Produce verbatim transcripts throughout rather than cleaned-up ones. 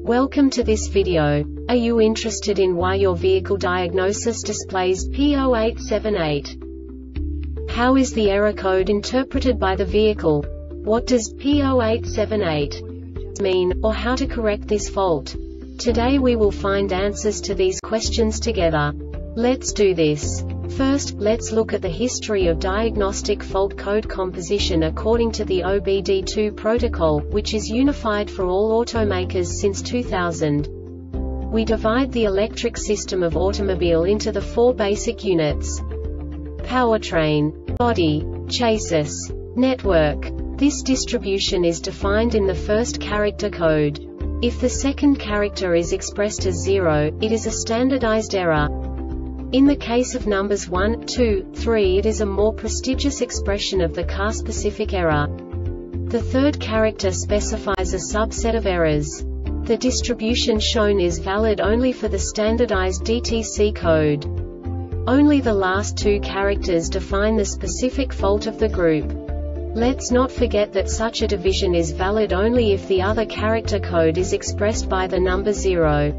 Welcome to this video. Are you interested in why your vehicle diagnosis displays P zero eight seven eight? How is the error code interpreted by the vehicle? What does P zero eight seven eight mean, or how to correct this fault? Today we will find answers to these questions together. Let's do this. First, let's look at the history of diagnostic fault code composition according to the O B D two protocol, which is unified for all automakers since two thousand. We divide the electric system of automobile into the four basic units: powertrain, body, chassis, network. This distribution is defined in the first character code. If the second character is expressed as zero, it is a standardized error. In the case of numbers one, two, three, it is a more prestigious expression of the car-specific error. The third character specifies a subset of errors. The distribution shown is valid only for the standardized D T C code. Only the last two characters define the specific fault of the group. Let's not forget that such a division is valid only if the other character code is expressed by the number zero.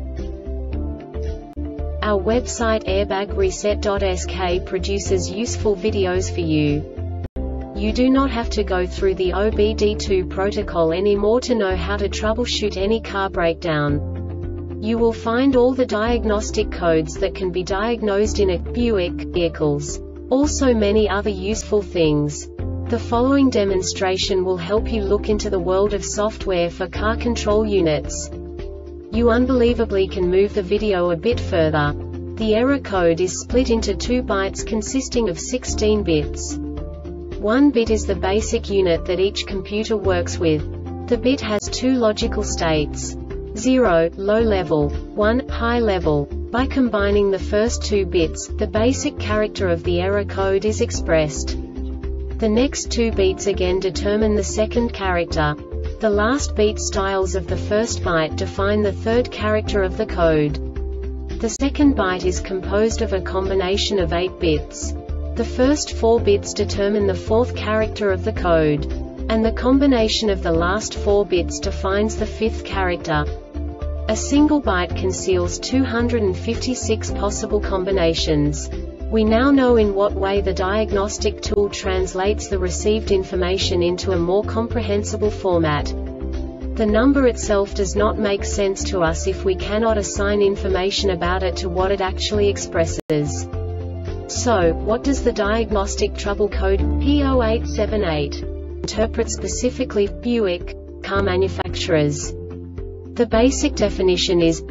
Our website airbag reset dot S K produces useful videos for you. You do not have to go through the O B D two protocol anymore to know how to troubleshoot any car breakdown. You will find all the diagnostic codes that can be diagnosed in a Buick vehicles. Also many other useful things. The following demonstration will help you look into the world of software for car control units. You unbelievably can move the video a bit further. The error code is split into two bytes consisting of sixteen bits. One bit is the basic unit that each computer works with. The bit has two logical states: zero, low level, one, high level. By combining the first two bits, the basic character of the error code is expressed. The next two beats again determine the second character. The last beat styles of the first byte define the third character of the code. The second byte is composed of a combination of eight bits. The first four bits determine the fourth character of the code. And the combination of the last four bits defines the fifth character. A single byte conceals two hundred fifty-six possible combinations. We now know in what way the diagnostic tool translates the received information into a more comprehensible format. The number itself does not make sense to us if we cannot assign information about it to what it actually expresses. So, what does the diagnostic trouble code P zero eight seven eight interpret specifically for Buick car manufacturers? The basic definition is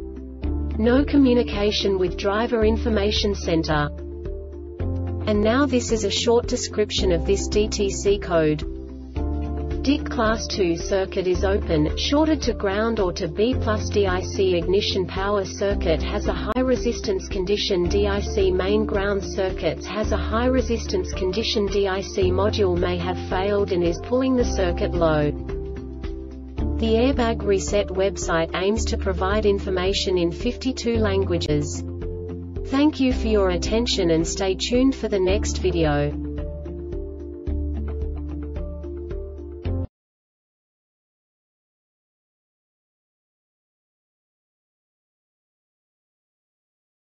no communication with driver information center. And now this is a short description of this D T C code. D I C class two circuit is open, shorted to ground or to B plus D I C ignition power circuit has a high resistance condition. D I C main ground circuits has a high resistance condition. D I C module may have failed and is pulling the circuit low. The Airbag Reset website aims to provide information in fifty-two languages. Thank you for your attention and stay tuned for the next video.